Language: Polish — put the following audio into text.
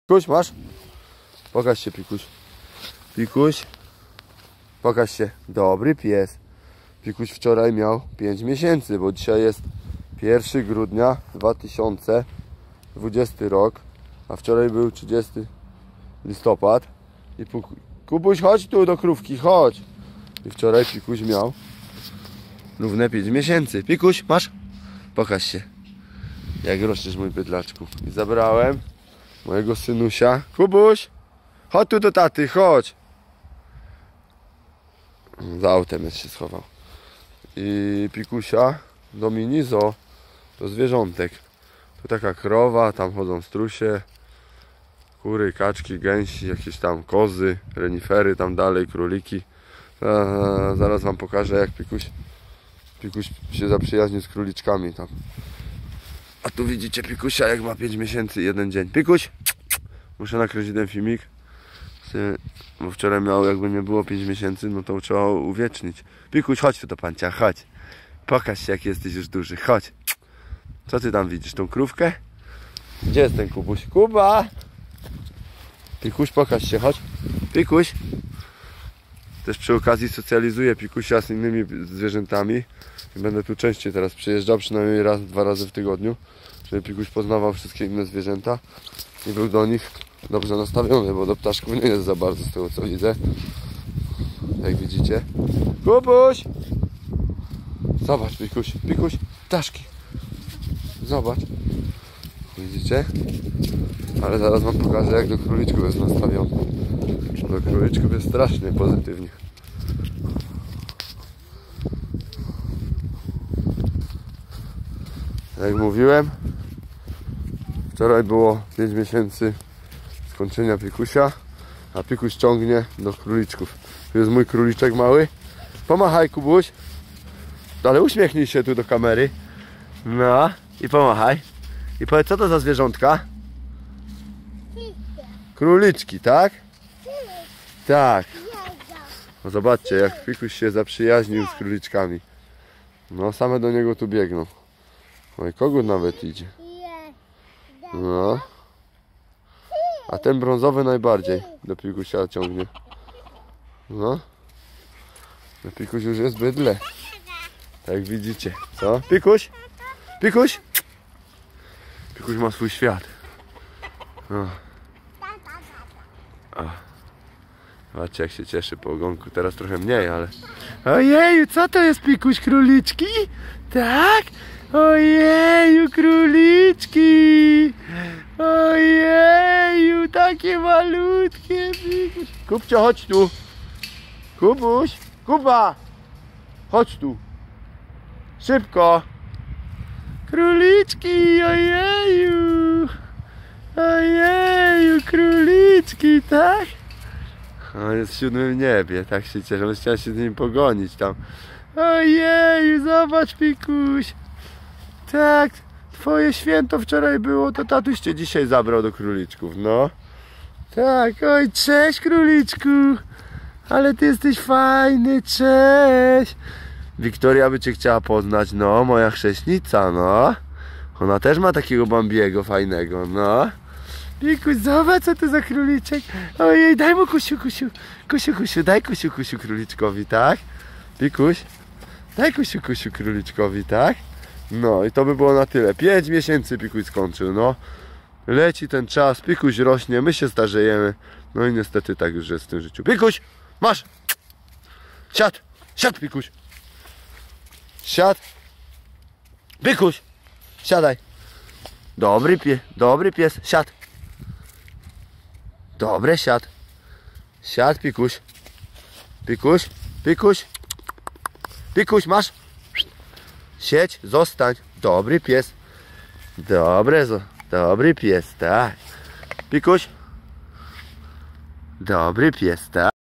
Pikuś, masz? Pokaż się, Pikuś. Pikuś, pokaż się. Dobry pies. Pikuś wczoraj miał 5 miesięcy, bo dzisiaj jest 1 grudnia 2020 rok, a wczoraj był 30 listopad. I Kubuś, chodź tu do krówki, chodź. I wczoraj Pikuś miał równe 5 miesięcy. Pikuś, masz? Pokaż się. Jak rośniesz, mój bydlaczku. I zabrałem mojego synusia. Kubuś, chodź tu do taty, chodź. Za autem jest, się schował. I Pikusia do minizo, do zwierzątek. Tu taka krowa, tam chodzą strusie, kury, kaczki, gęsi, jakieś tam kozy, renifery tam dalej, króliki. Zaraz wam pokażę, jak Pikuś się zaprzyjaźnił z króliczkami tam. A tu widzicie Pikusia, jak ma 5 miesięcy i 1 dzień. Pikuś, muszę nakręcić ten filmik, bo wczoraj miał, jakby nie było 5 miesięcy, no to trzeba uwiecznić. Pikuś, chodź tu do pancia, chodź. Pokaż się, jak jesteś już duży, chodź. Co ty tam widzisz, tą krówkę? Gdzie jest ten Kubuś? Kuba! Pikuś, pokaż się, chodź. Pikuś. Też przy okazji socjalizuję Pikusia z innymi zwierzętami. I będę tu częściej teraz przyjeżdżał, przynajmniej raz, 2 razy w tygodniu, żeby Pikuś poznawał wszystkie inne zwierzęta i był do nich dobrze nastawiony, bo do ptaszków nie jest za bardzo, z tego co widzę. Jak widzicie. Kubuś! Zobacz, Pikuś, Pikuś, ptaszki. Zobacz. Widzicie? Ale zaraz wam pokażę, jak do króliczków jest nastawiony. Do króliczków jest strasznie pozytywnie. Jak mówiłem, wczoraj było 5 miesięcy skończenia Pikusia, a Pikuś ciągnie do króliczków. Tu jest mój króliczek mały. Pomachaj, Kubuś. Ale uśmiechnij się tu do kamery. No i pomachaj. I powiedz, co to za zwierzątka? Króliczki, tak? Tak. No zobaczcie, jak Pikuś się zaprzyjaźnił z króliczkami. No, same do niego tu biegną. Oj, kogut nawet idzie. No. A ten brązowy najbardziej do Pikusia ciągnie. No. No Pikuś już jest bydle. Tak jak widzicie. Co? Pikuś? Pikuś? Pikuś ma swój świat. No. Zobaczcie, jak się cieszy po ogonku. Teraz trochę mniej, ale... Ojeju, co to jest, Pikuś? Króliczki? Tak? Ojeju, króliczki! Ojeju, takie malutkie, Pikuś. Kubcio, chodź tu. Kubuś, Kuba! Chodź tu. Szybko. Króliczki, ojeju. Ojeju, króliczki, tak? On jest w 7 niebie, tak się cieszę. Chciałem się z nim pogonić tam. Ojeju, zobacz, Pikuś. Tak, twoje święto wczoraj było, to tatuś cię dzisiaj zabrał do króliczków, no. Tak, oj, cześć, króliczku. Ale ty jesteś fajny, cześć. Wiktoria by cię chciała poznać, no, moja chrześnica, no. Ona też ma takiego Bambiego fajnego, no. Pikuś, zobacz, co to za króliczek. Ojej, daj mu Kusiu, Kusiu. Kusiu, Kusiu, daj Kusiu, Kusiu króliczkowi, tak? Pikuś, daj Kusiu, Kusiu króliczkowi, tak? No i to by było na tyle. 5 miesięcy Pikuś skończył, no. Leci ten czas, Pikuś rośnie, my się starzejemy. No i niestety tak już jest w tym życiu. Pikuś, masz! Siad! Siad, Pikuś! Siad! Pikuś! Siadaj! Dobry pies, siad! Dobre, siad! Siad, Pikuś! Pikuś! Pikuś! Pikuś, masz! Siedź, zostań! Dobry pies! Dobry pies, tak! Pikuś! Dobry pies, tak?